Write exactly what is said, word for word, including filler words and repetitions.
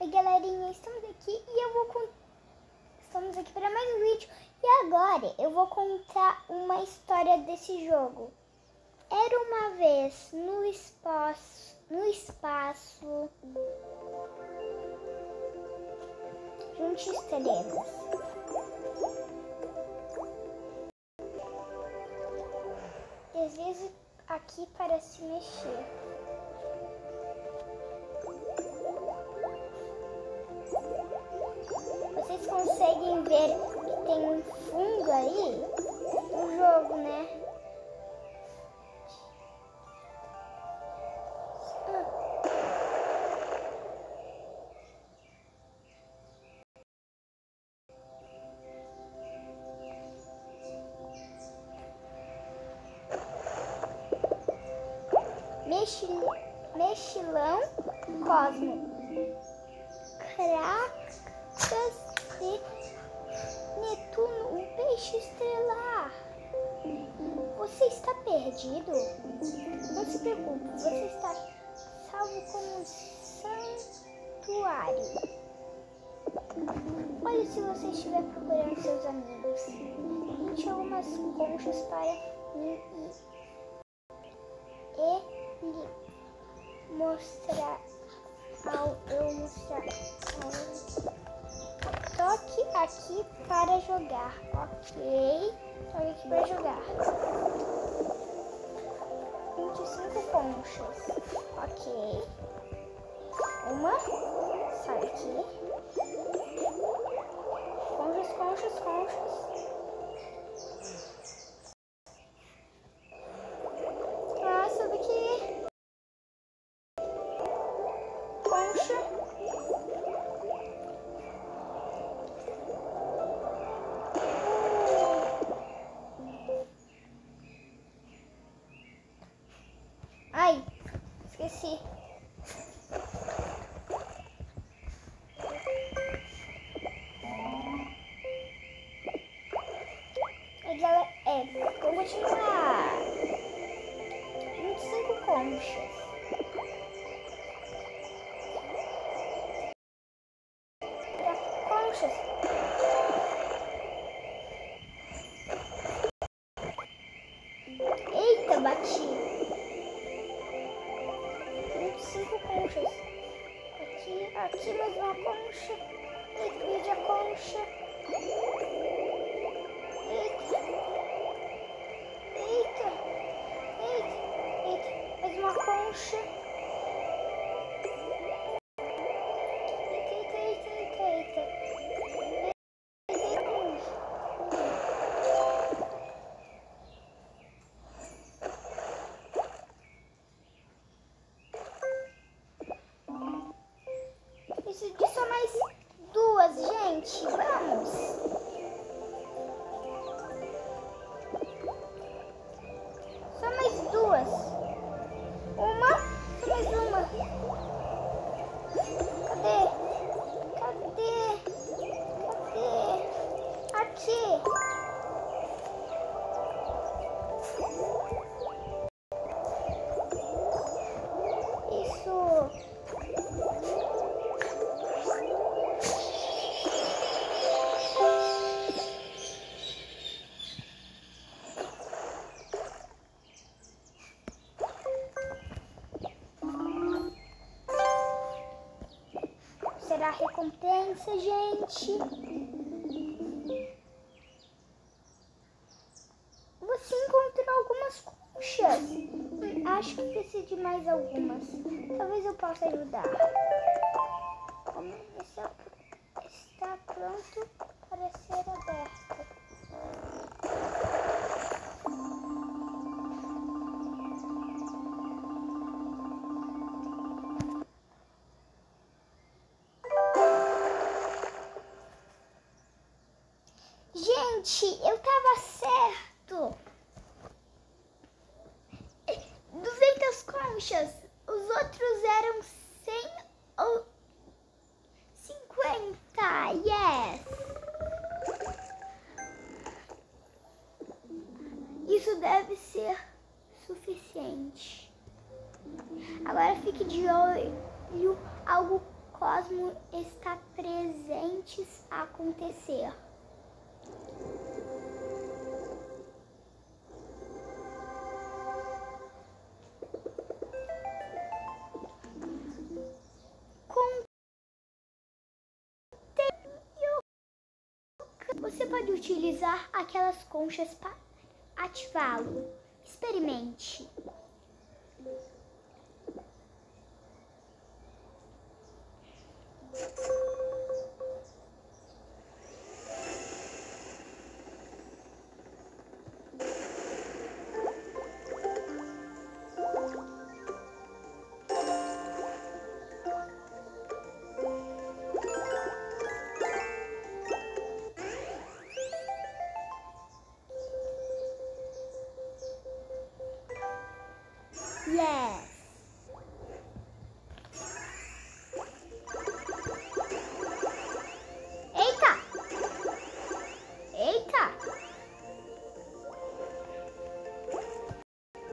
Oi galerinha, estamos aqui e eu vou contar. Estamos aqui para mais um vídeo e agora eu vou contar uma história desse jogo. Era uma vez no espaço, no espaço, junte estrelas. Deslize aqui para se mexer. Vocês conseguem ver que tem um fungo aí no jogo, né? Mexil, mexilão cosmo, cracas de Netuno, um peixe estrelar. Você está perdido? Não se preocupe, você está salvo como um santuário. Olhe se você estiver procurando seus amigos. Junte algumas conchas para mim e lhe mostrar ao eu mostrar ao... Toque aqui para jogar, ok? Toque aqui para jogar. vinte e cinco conchas, ok? Uma, sai aqui. Conchas, conchas, conchas. Ah, sobe aqui. Concha. Ai, esqueci. Aí, galera, é, vou continuar. vinte e cinco conchas. Conchas. Eita, bati. Cinco conchas. Aqui, aqui mais uma concha. Eita, perdi a concha. Eita. Eita. Eita. Eita. Mais uma concha. Eita, eita, eita, eita, eita. Isso de só mais duas, gente. Vamos. Só mais duas. Uma, só mais uma. Cadê? Cadê? Cadê? Aqui. Isso. Será a recompensa, gente? Você encontrou algumas conchas. Hum, acho que precisa de mais algumas. Talvez eu possa ajudar. Como está, está pronto para ser aberto. Gente, eu tava certo. duzentas conchas. Os outros eram cem ou cinquenta. Yes. cosmos está presentes a acontecer. Você pode utilizar aquelas conchas para ativá-lo. Experimente.